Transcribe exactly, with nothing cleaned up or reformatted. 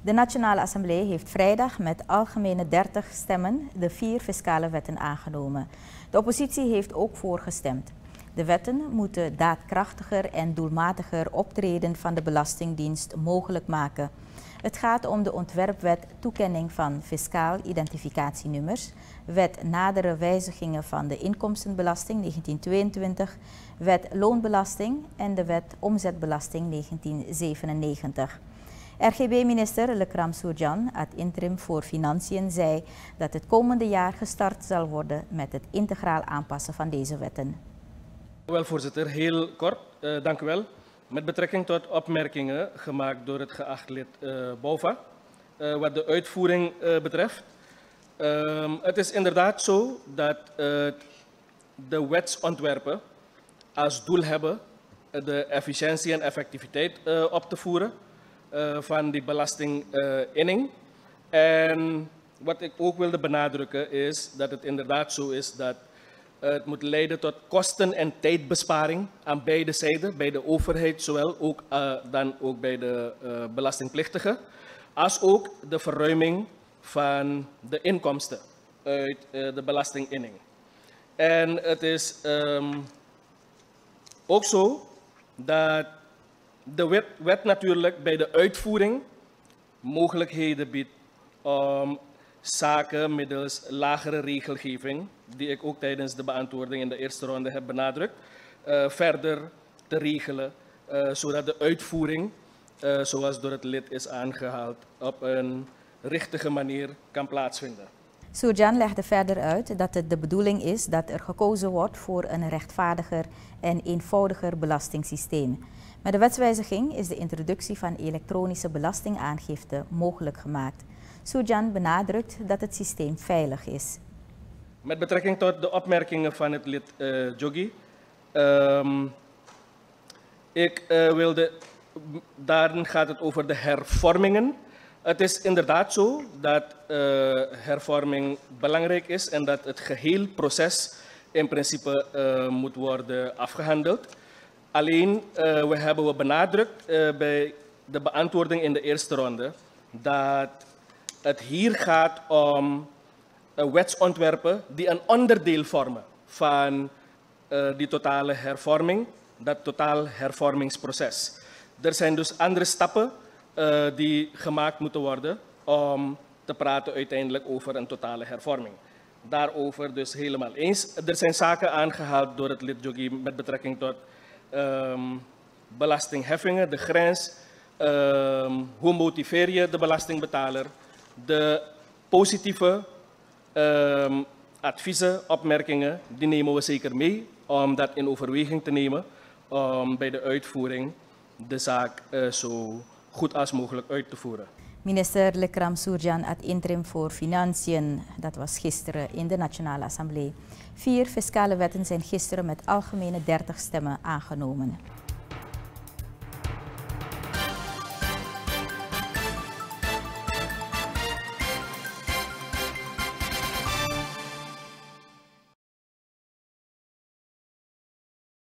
De Nationale Assemblée heeft vrijdag met algemene dertig stemmen de vier fiscale wetten aangenomen. De oppositie heeft ook voorgestemd. De wetten moeten daadkrachtiger en doelmatiger optreden van de Belastingdienst mogelijk maken. Het gaat om de ontwerpwet toekenning van fiscaal identificatienummers, wet nadere wijzigingen van de inkomstenbelasting negentien tweeëntwintig, wet loonbelasting en de wet omzetbelasting negentien zevenennegentig. R G B-minister Lekram Soerjan ad interim voor Financiën zei dat het komende jaar gestart zal worden met het integraal aanpassen van deze wetten. Wel, voorzitter, heel kort, uh, dank u wel. Met betrekking tot opmerkingen gemaakt door het geacht lid uh, Bouva, uh, wat de uitvoering uh, betreft. Uh, het is inderdaad zo dat uh, de wetsontwerpen als doel hebben de efficiëntie en effectiviteit uh, op te voeren uh, van die belastinginning. Uh, en wat ik ook wilde benadrukken is dat het inderdaad zo is dat Uh, het moet leiden tot kosten- en tijdbesparing aan beide zijden, bij de overheid zowel ook, uh, dan ook bij de uh, belastingplichtigen, als ook de verruiming van de inkomsten uit uh, de belastinginning. En het is um, ook zo dat de wet, wet natuurlijk bij de uitvoering mogelijkheden biedt om zaken middels lagere regelgeving, die ik ook tijdens de beantwoording in de eerste ronde heb benadrukt, uh, verder te regelen, uh, zodat de uitvoering, uh, zoals door het lid is aangehaald, op een richtige manier kan plaatsvinden. Soerjan legde verder uit dat het de bedoeling is dat er gekozen wordt voor een rechtvaardiger en eenvoudiger belastingssysteem. Met de wetswijziging is de introductie van elektronische belastingaangifte mogelijk gemaakt. Soerjan benadrukt dat het systeem veilig is. Met betrekking tot de opmerkingen van het lid uh, Joggi, um, ik uh, wilde, daarin gaat het over de hervormingen. Het is inderdaad zo dat uh, hervorming belangrijk is en dat het geheel proces in principe uh, moet worden afgehandeld. Alleen uh, we hebben we benadrukt uh, bij de beantwoording in de eerste ronde dat het hier gaat om uh, wetsontwerpen die een onderdeel vormen van uh, die totale hervorming, dat totaal hervormingsproces. Er zijn dus andere stappen uh, die gemaakt moeten worden om te praten uiteindelijk over een totale hervorming. Daarover dus helemaal eens. Er zijn zaken aangehaald door het lid Joggi met betrekking tot um, belastingheffingen, de grens, um, hoe motiveer je de belastingbetaler. De positieve um, adviezen, opmerkingen, die nemen we zeker mee om dat in overweging te nemen om bij de uitvoering de zaak uh, zo goed als mogelijk uit te voeren. Minister Lekram Soerjan ad interim voor Financiën, dat was gisteren in de Nationale Assemblée. Vier fiscale wetten zijn gisteren met algemene dertig stemmen aangenomen.